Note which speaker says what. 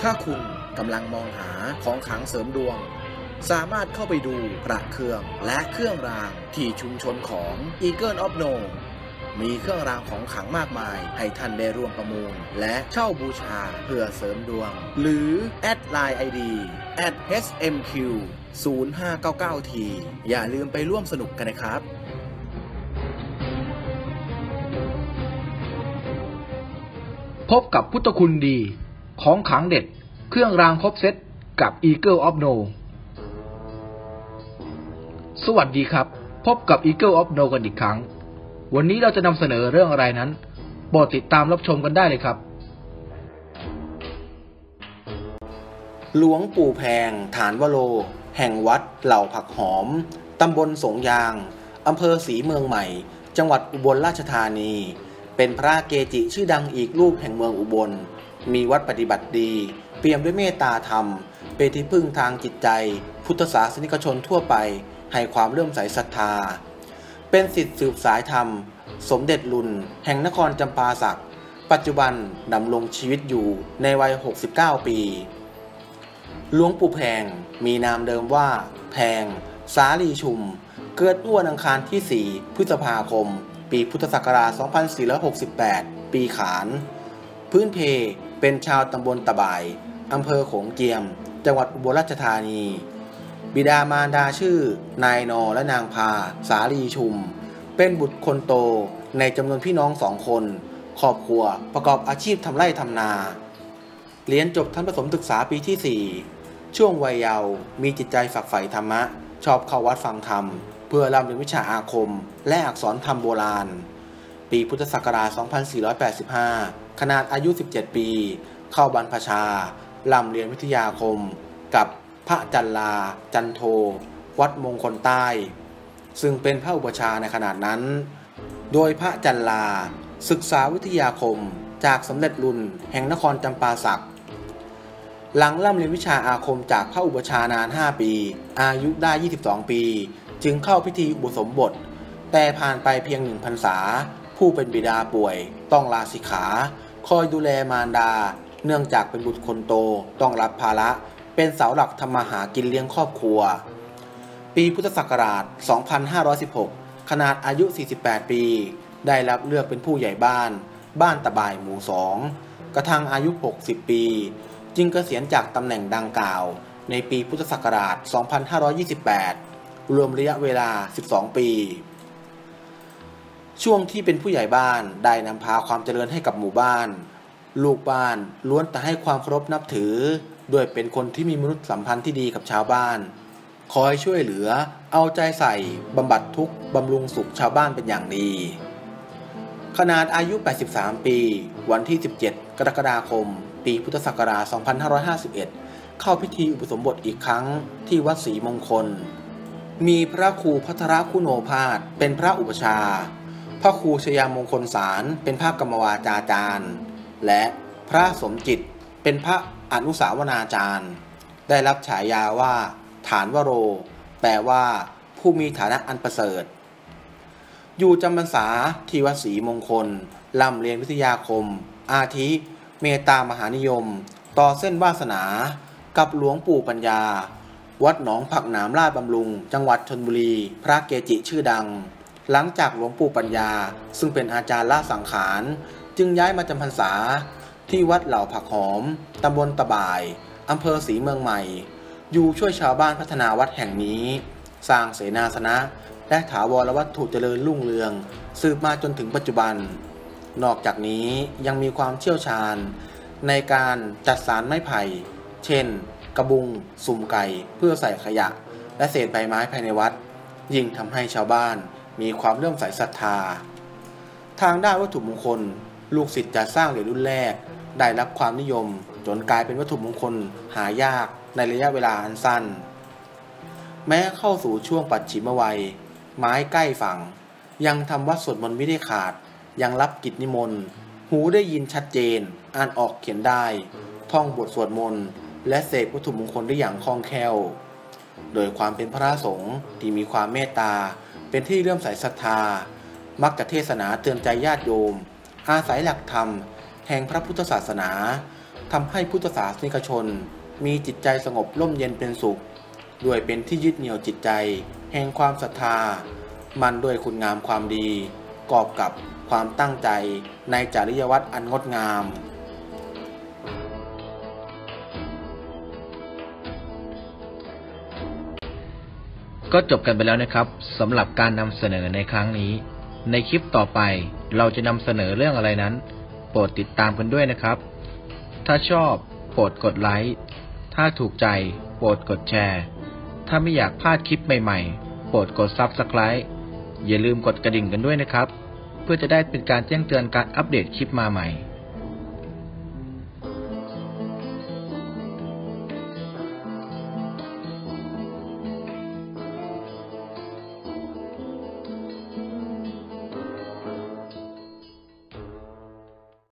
Speaker 1: ถ้าคุณกำลังมองหาของขลังเสริมดวงสามารถเข้าไปดูพระเครื่องและเครื่องรางที่ชุมชนของ Eagle of No มีเครื่องรางของขลังมากมายให้ท่านได้ร่วมประมูลและเช่าบูชาเพื่อเสริมดวงหรือแอดไลน์ ID @HMQ 0599T อย่าลืมไปร่วมสนุกกันนะครับ
Speaker 2: พบกับพุทธคุณดีของขลังเด็ดเครื่องรางครบเซตกับ Eagle of No สวัสดีครับพบกับ Eagle of No กันอีกครั้งวันนี้เราจะนำเสนอเรื่องอะไรนั้นโปรดติดตามรับชมกันได้เลยครับ
Speaker 1: หลวงปู่แพงฐานวโรแห่งวัดเหล่าผักหอมตำบลสงยางอำเภอศรีเมืองใหม่จังหวัดอุบลราชธานีเป็นพระเกจิชื่อดังอีกรูปแห่งเมืองอุบลมีวัดปฏิบัติดีเปี่ยมด้วยเมตตาธรรมเป็นที่พึ่งทางจิตใจพุทธศาสนิกชนทั่วไปให้ความเลื่อมใสศรัทธาเป็นศิษย์สืบสายธรรมสมเด็จรุ่นแห่งนครจำปาสักปัจจุบันดำรงชีวิตอยู่ในวัย69ปีหลวงปู่แพงมีนามเดิมว่าแพงสาลีชุมเกิดเมื่อวันอังคารที่4พฤษภาคมปีพุทธศักราช2468ปีขานพื้นเพเป็นชาวตำบลตะบ่ายอำเภอโขงเจียมจังหวัดอุบลราชธานีบิดามารดาชื่อนายนและนางพาสาลีชุมเป็นบุตรคนโตในจำนวนพี่น้อง2คนครอบครัวประกอบอาชีพทำไร่ทำนาเรียนจบชั้นประถมศึกษาปีที่4ช่วงวัยเยาว์มีจิตใจฝักใฝ่ธรรมะชอบเข้าวัดฟังธรรมเพื่อร่ำเรียนวิชาอาคมและอักษรธรรมโบราณปีพุทธศักราช2485ขนาดอายุ17ปีเข้าบรรพชาร่ำเรียนวิทยาคมกับพระจันลาจันโทวัดมงคลใต้ซึ่งเป็นพระอุปชาในขนาดนั้นโดยพระจันลาศึกษาวิทยาคมจากสมเด็จรุ่นแห่งนครจำปาสักหลังร่ำเรียนวิชาอาคมจากพระอุปชานาน5ปีอายุได้22ปีจึงเข้าพิธีอุปสมบทแต่ผ่านไปเพียง1 พรรษาผู้เป็นบิดาป่วยต้องลาสิกขาคอยดูแลมารดาเนื่องจากเป็นบุตรคนโตต้องรับภาระเป็นเสาหลักทำมาหากินเลี้ยงครอบครัวปีพุทธศักราช2516ขนาดอายุ48ปีได้รับเลือกเป็นผู้ใหญ่บ้านตะบ่ายหมู่2กระทั่งอายุ60ปีจึงเกษียณจากตำแหน่งดังกล่าวในปีพุทธศักราช2528รวมระยะเวลา12ปีช่วงที่เป็นผู้ใหญ่บ้านได้นำพาความเจริญให้กับหมู่บ้านลูกบ้านล้วนแต่ให้ความเคารพนับถือด้วยเป็นคนที่มีมนุษยสัมพันธ์ที่ดีกับชาวบ้านคอยช่วยเหลือเอาใจใส่บำบัดทุกข์บำรุงสุขชาวบ้านเป็นอย่างดีขนาดอายุ83ปีวันที่17กรกฎาคมปีพุทธศักราช2551เข้าพิธีอุปสมบทอีกครั้งที่วัดศรีมงคลมีพระครูภัทรคุณโอภาสเป็นพระอุปชาพระครูชยามงคลสารเป็นพระกรรมวาจาจารย์และพระสมจิตเป็นพระอนุสาวนาจารย์ได้รับฉายาว่าฐานวโรแปลว่าผู้มีฐานะอันประเสริฐอยู่จำพรรษาที่วัดศรีมงคลร่ำเรียนวิทยาคมอาทิเมตตามหานิยมต่อเส้นวาสนากับหลวงปู่ปัญญาวัดหนองผักหนามลาดบำรุงจังหวัดชลบุรีพระเกจิชื่อดังหลังจากหลวงปู่ปัญญาซึ่งเป็นอาจารย์ละสังขารจึงย้ายมาจำพรรษาที่วัดเหล่าผักหอมตำบลตะบ่ายอำเภอศรีเมืองใหม่อยู่ช่วยชาวบ้านพัฒนาวัดแห่งนี้สร้างเสนาสนะและถาวรวัตถุเจริญรุ่งเรืองสืบมาจนถึงปัจจุบันนอกจากนี้ยังมีความเชี่ยวชาญในการจัดสารไม้ไผ่เช่นกระบุงสุ่มไก่เพื่อใส่ขยะและเศษใบไม้ภายในวัดยิ่งทำให้ชาวบ้านมีความเลื่อมใสศรัทธาทางด้านวัตถุมงคลลูกศิษย์จัดสร้างเหรียญรุ่นแรกได้รับความนิยมจนกลายเป็นวัตถุมงคลหายากในระยะเวลาอันสั้นแม้เข้าสู่ช่วงปัจฉิมวัยไม้ใกล้ฝั่งยังทำวัดสวดมนต์ไม่ได้ขาดยังรับกิจนิมนต์หูได้ยินชัดเจนอ่านออกเขียนได้ท่องบทสวดมนต์และเสกวัตถุมงคลได้อย่างคล่องแคล่วโดยความเป็นพระสงฆ์ที่มีความเมตตาเป็นที่เลื่อมใสศรัทธามักจะเทศนาเตือนใจญาติโยมอาศัยหลักธรรมแห่งพระพุทธศาสนาทำให้พุทธศาสนิกชนมีจิตใจสงบร่มเย็นเป็นสุขด้วยเป็นที่ยึดเหนี่ยวจิตใจแห่งความศรัทธามันด้วยคุณงามความดีกอบกับความตั้งใจในจริยวัตรอันงดงาม
Speaker 2: ก็จบกันไปแล้วนะครับสำหรับการนำเสนอในครั้งนี้ในคลิปต่อไปเราจะนำเสนอเรื่องอะไรนั้นโปรดติดตามกันด้วยนะครับถ้าชอบโปรดกดไลค์ถ้าถูกใจโปรดกดแชร์ถ้าไม่อยากพลาดคลิปใหม่ๆโปรดกด Subscribe อย่าลืมกดกระดิ่งกันด้วยนะครับเพื่อจะได้เป็นการแจ้งเตือนการอัปเดตคลิปมาใหม่